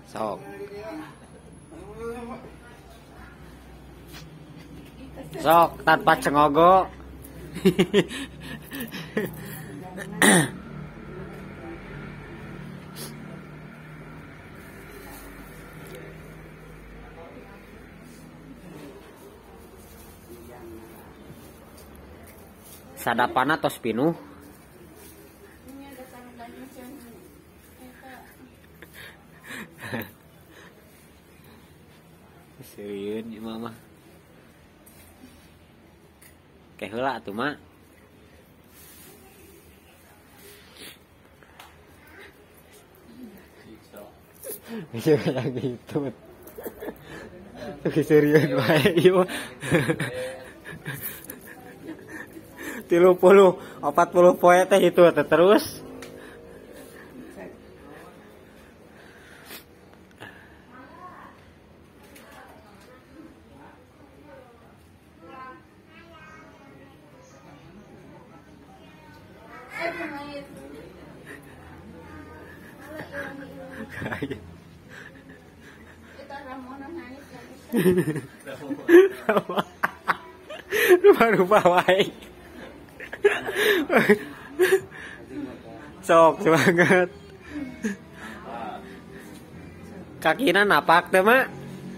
Sok. Sok tanpa cengogo. Sadapana tos pinuh. Serius ya mama. Kayak heula tuh mak. Iya kayak gitu. Tuh serius bae ieu. 30-40 poe teh itu terus. Rupa-rupa wae. Sok semangat. Kakina napak teh mak.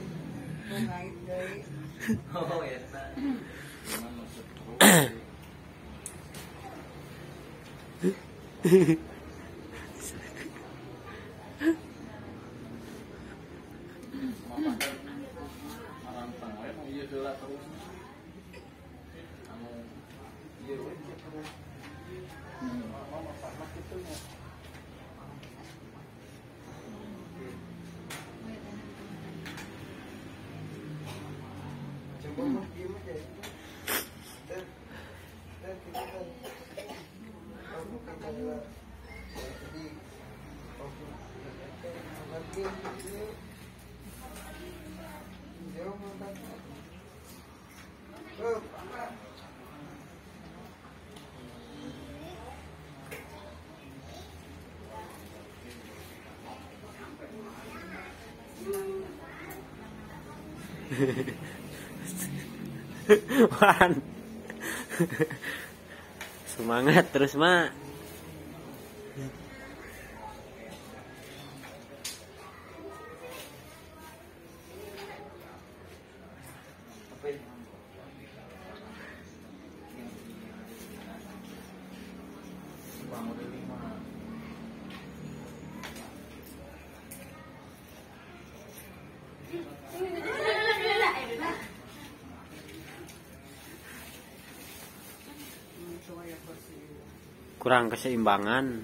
Wan. Semangat terus mak. Kurang keseimbangan.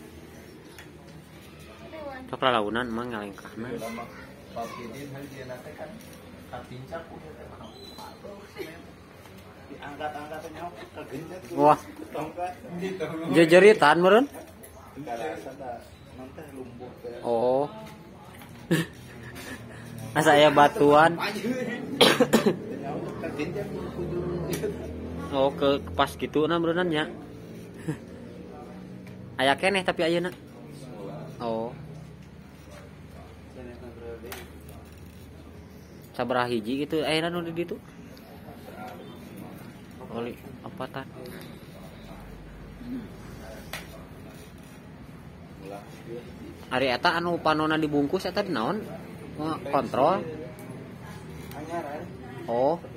Sok lalaunan emang ngalengkahna. Wah. Jejeritan meureun. Oh. Asa aya batuan. Oh ke pas gitu na meureunna nya. Aya keneh tapi ayeuna. Oh. Sabaraha hiji gitu ayeuna nu di ditu? Oli apatan? Ari eta anu panonna dibungkus eta naon? Kontrol. Oh.